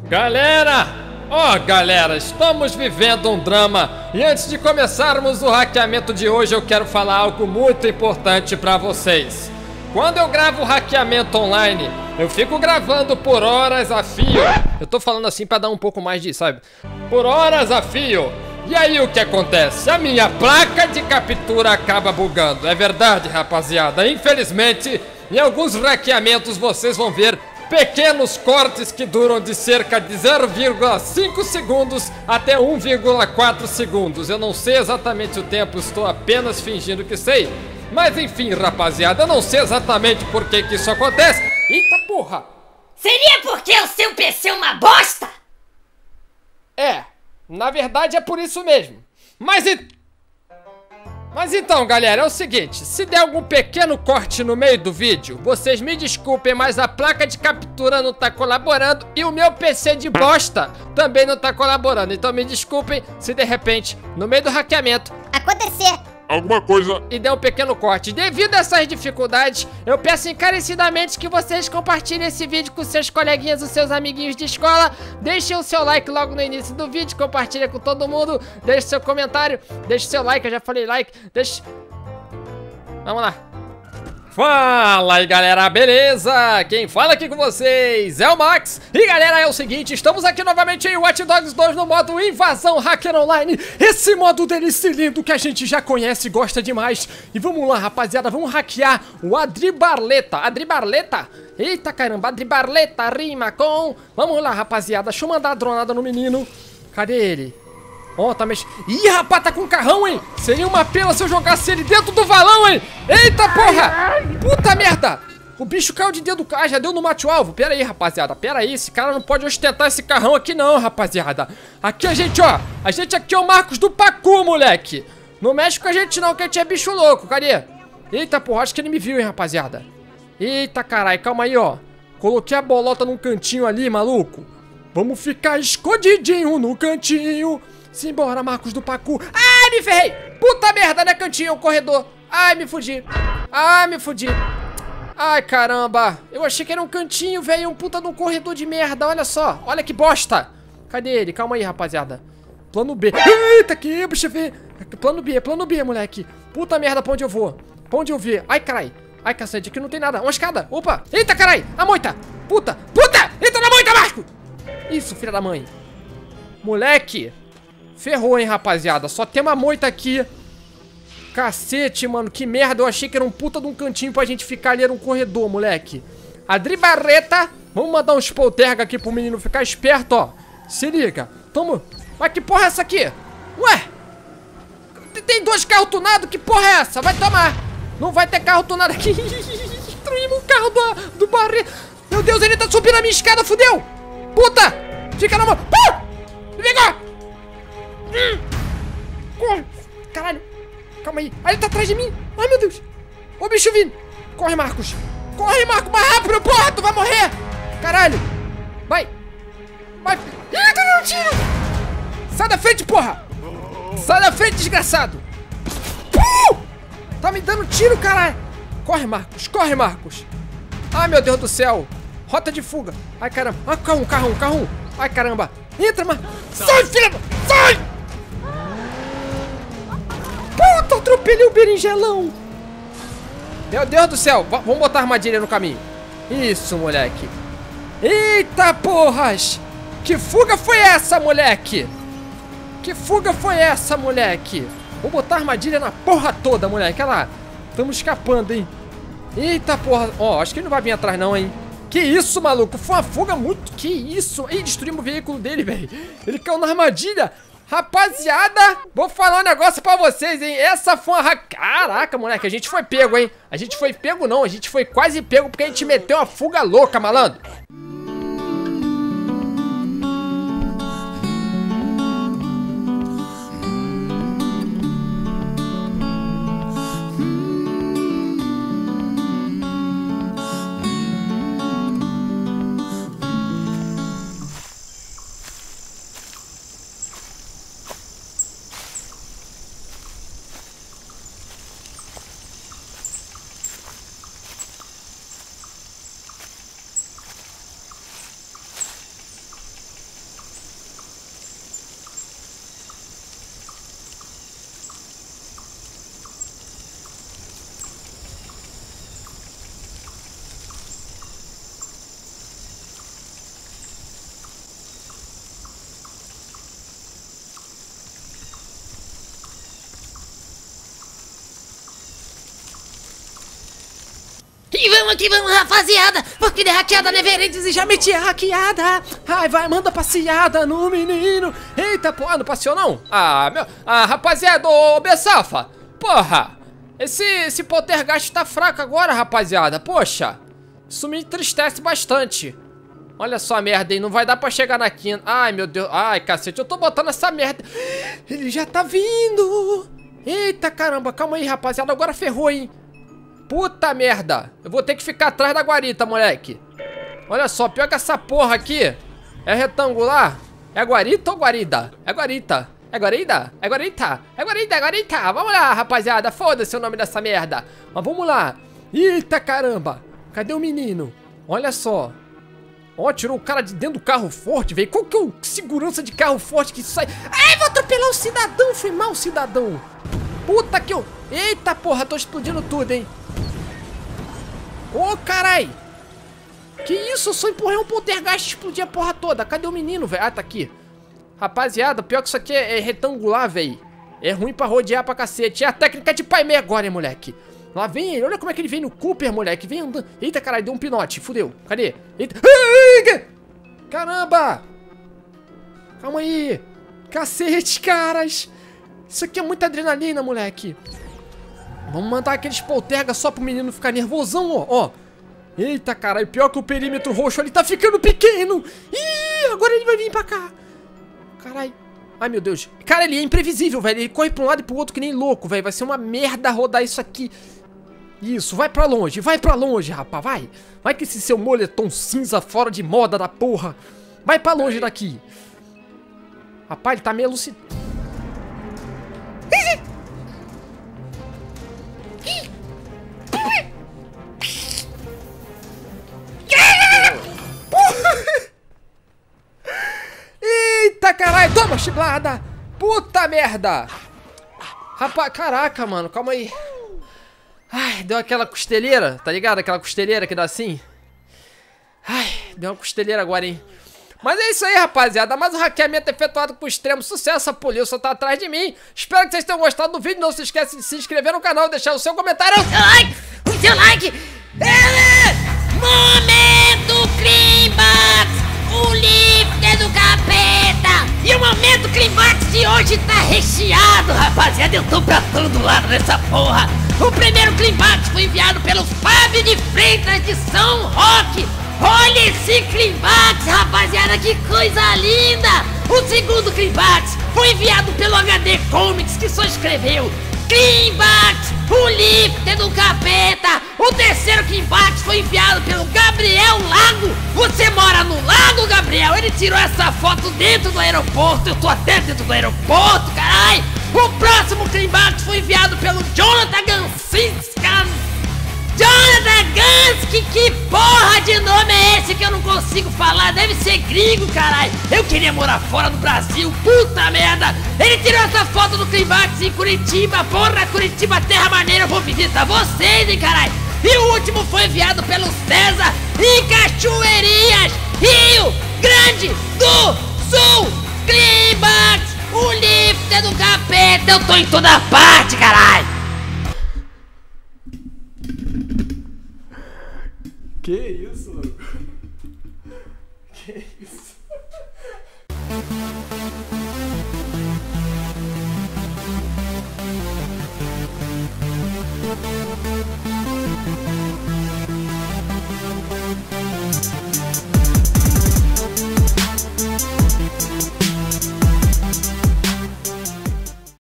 Galera! Galera, estamos vivendo um drama e antes de começarmos o hackeamento de hoje eu quero falar algo muito importante pra vocês. Quando eu gravo o hackeamento online, eu fico gravando por horas a fio. Eu tô falando assim pra dar um pouco mais de, sabe? Por horas a fio. E aí o que acontece? A minha placa de captura acaba bugando. É verdade, rapaziada. Infelizmente, em alguns hackeamentos vocês vão ver pequenos cortes que duram de cerca de 0,5 segundos até 1,4 segundos. Eu não sei exatamente o tempo, estou apenas fingindo que sei. Mas enfim, rapaziada, eu não sei exatamente por que isso acontece. Eita porra! Seria porque o seu PC é uma bosta? Na verdade é por isso mesmo. Mas então, galera, é o seguinte, se der algum pequeno corte no meio do vídeo, vocês me desculpem, mas a placa de captura não tá colaborando e o meu PC de bosta também não tá colaborando. Então me desculpem se de repente, no meio do hackeamento, acontecer alguma coisa e der um pequeno corte. Devido a essas dificuldades, eu peço encarecidamente que vocês compartilhem esse vídeo com seus coleguinhas, os seus amiguinhos de escola. Deixem o seu like logo no início do vídeo, compartilha com todo mundo. Deixe seu comentário, deixe seu like, eu já falei like, deixe... Vamos lá. Fala aí, galera, beleza? Quem fala aqui com vocês é o Max. E galera, é o seguinte, estamos aqui novamente em Watch Dogs 2 no modo Invasão Hacker Online. Esse modo desse lindo que a gente já conhece e gosta demais. E vamos lá, rapaziada, vamos hackear o Adribarleta. Adribarleta? Eita caramba, Adribarleta rima com... Vamos lá, rapaziada, deixa eu mandar a dronada no menino. Cadê ele? Tá mexendo. Ih, rapaz, tá com um carrão, hein? Seria uma pena se eu jogasse ele dentro do valão, hein? Eita, porra! Puta merda! O bicho caiu de dentro do carro, já deu no mate-alvo. Pera aí, rapaziada, pera aí. Esse cara não pode ostentar esse carrão aqui não, rapaziada. Aqui a gente, a gente aqui é o Marcos do Pacu, moleque. Não mexe com a gente não, que a gente é bicho louco, cadê? Eita, porra, acho que ele me viu, hein, rapaziada. Eita, caralho, calma aí, Coloquei a bolota num cantinho ali, maluco. Vamos ficar escondidinho no cantinho. Simbora, Marcos do Pacu. Ai, me ferrei. Puta merda, né, cantinho, o corredor. Ai, me fudi. Ai, me fudi. Ai, caramba. Eu achei que era um cantinho, velho. Um puta de um corredor de merda. Olha só. Olha que bosta. Cadê ele? Calma aí, rapaziada. Plano B. Eita, que bicho, velho. Plano B, moleque. Puta merda, pra onde eu vou? Pra onde eu vi? Ai, carai. Ai, cacete, aqui não tem nada. Uma escada. Opa. Eita, carai. A moita. Puta. Entra na moita, Marco. Isso, filha da mãe. Moleque. Ferrou, hein, rapaziada. Só tem uma moita aqui. Cacete, mano. Que merda. Eu achei que era um puta de um cantinho pra gente ficar ali. Era um corredor, moleque. Adribarleta. Vamos mandar um spolterga aqui pro menino ficar esperto, Se liga. Tamo. Mas que porra é essa aqui? Ué? Tem dois carros tunados? Que porra é essa? Vai tomar. Não vai ter carro tunado aqui. Destruímos o carro do Barreto. Meu Deus, ele tá subindo a minha escada. Fudeu. Puta. Fica na mão. Pegou. Corre! Caralho! Calma aí! Aí ele tá atrás de mim! Ai, meu Deus! Ô, bicho vindo! Corre, Marcos! Corre, Marcos! Mais rápido, porra! Tu vai morrer! Caralho! Vai! Vai! Ih, tá dando tiro! Sai da frente, porra! Sai da frente, desgraçado! Tá me dando tiro, caralho! Corre, Marcos! Corre, Marcos! Ai, meu Deus do céu! Rota de fuga! Ai, caramba! Ai, carro! Ai, caramba! Entra, Marcos! Sai, filha! Sai! Puta, atropelei o berinjelão. Meu Deus do céu. Vamos botar armadilha no caminho. Isso, moleque. Eita, porras. Que fuga foi essa, moleque? Vou botar armadilha na porra toda, moleque. Olha lá. Estamos escapando, hein. Eita, porra. Acho que ele não vai vir atrás não, hein. Que isso, maluco. Foi uma fuga muito... Que isso. Ih, destruímos o veículo dele, velho. Ele caiu na armadilha. Rapaziada, vou falar um negócio pra vocês, hein. Essa foi uma... Caraca, moleque, a gente foi pego, hein. A gente foi pego não, a gente foi quase pego porque a gente meteu uma fuga louca, malandro. aqui, vamos, rapaziada. Porque ele é hackeada, Neverentes e já meti a hackeada. Ai, vai, manda passeada no menino. Eita, porra, não passeou não? Rapaziada, ô Bessafa. Porra, esse poltergeist tá fraco agora, rapaziada. Poxa, isso me entristece bastante. Olha só a merda, hein? Não vai dar pra chegar na quina. Ai, meu Deus. Ai, cacete, eu tô botando essa merda. Ele já tá vindo. Eita, caramba. Calma aí, rapaziada. Agora ferrou, hein? Puta merda. Eu vou ter que ficar atrás da guarita, moleque. Olha só, pior que essa porra aqui é retangular. É guarita ou guarida? É guarita. É guarida? É guarita. É guarita, é guarita. Vamos lá, rapaziada. Foda-se o nome dessa merda. Mas vamos lá. Eita, caramba. Cadê o menino? Olha só. Ó, tirou o cara de dentro do carro forte, velho. Qual que é o segurança de carro forte que sai? Ai, vou atropelar o cidadão. Foi mal, cidadão. Puta que eu... Eita, porra, tô explodindo tudo, hein. Ô, carai. Que isso? Eu só empurrei um poltergeist e explodi a porra toda. Cadê o menino, velho? Ah, tá aqui. Rapaziada, pior que isso aqui é retangular, velho. É ruim pra rodear pra cacete. É a técnica de pai meia agora, hein, moleque. Lá vem ele, olha como é que ele vem no Cooper, moleque. Vem andando. Eita, caralho, deu um pinote, fudeu. Cadê? Eita. Caramba! Calma aí. Cacete, caras. Isso aqui é muita adrenalina, moleque. Vamos mandar aqueles polterga só pro menino ficar nervosão, ó. Eita, caralho, pior que o perímetro roxo ali tá ficando pequeno. Ih, agora ele vai vir pra cá. Caralho. Ai, meu Deus. Cara, ele é imprevisível, velho. Ele corre pra um lado e pro outro que nem louco, velho. Vai ser uma merda rodar isso aqui. Isso, vai pra longe, rapaz, vai. Vai que esse seu moletom cinza fora de moda da porra. Vai pra longe daqui. Rapaz, ele tá meio alucinado. Eita, caralho, toma chiblada. Puta merda. Rapaz, caraca, mano, calma aí. Ai, deu aquela costelheira, tá ligado? Aquela costelheira que dá assim. Ai, deu uma costelheira agora, hein. Mas é isso aí, rapaziada. Mais um hackeamento efetuado com extremo sucesso. A polícia tá atrás de mim. Espero que vocês tenham gostado do vídeo. Não se esqueça de se inscrever no canal, deixar o seu comentário. O seu like. Momento Climax, o líder do capeta. E o Momento Climax de hoje tá recheado, rapaziada. Eu tô pra todo lado nessa porra. O primeiro Climax foi enviado pelo Fábio de Freitas de São Roque. Olha esse Climax, rapaziada, que coisa linda. O segundo Climax foi enviado pelo HD Comics, que só escreveu Climax, o líder do capeta. O terceiro Climax foi enviado pelo Gabriel Lago. Você mora no Lago, Gabriel? Ele tirou essa foto dentro do aeroporto. Eu tô até dentro do aeroporto, carai. O próximo Climax foi enviado pelo Jonathan Gansinska. Jonathan Gansky, que porra de nome é esse que eu não consigo falar? Deve ser gringo, caralho. Eu queria morar fora do Brasil, puta merda. Ele tirou essa foto do Climax em Curitiba. Porra, Curitiba, terra maneira, eu vou visitar vocês, hein, caralho. E o último foi enviado pelo César em Cachoeirinhas, Rio Grande do Sul. Climax, o líder do capeta. Eu tô em toda parte, caralho. Que isso, mano? Que isso?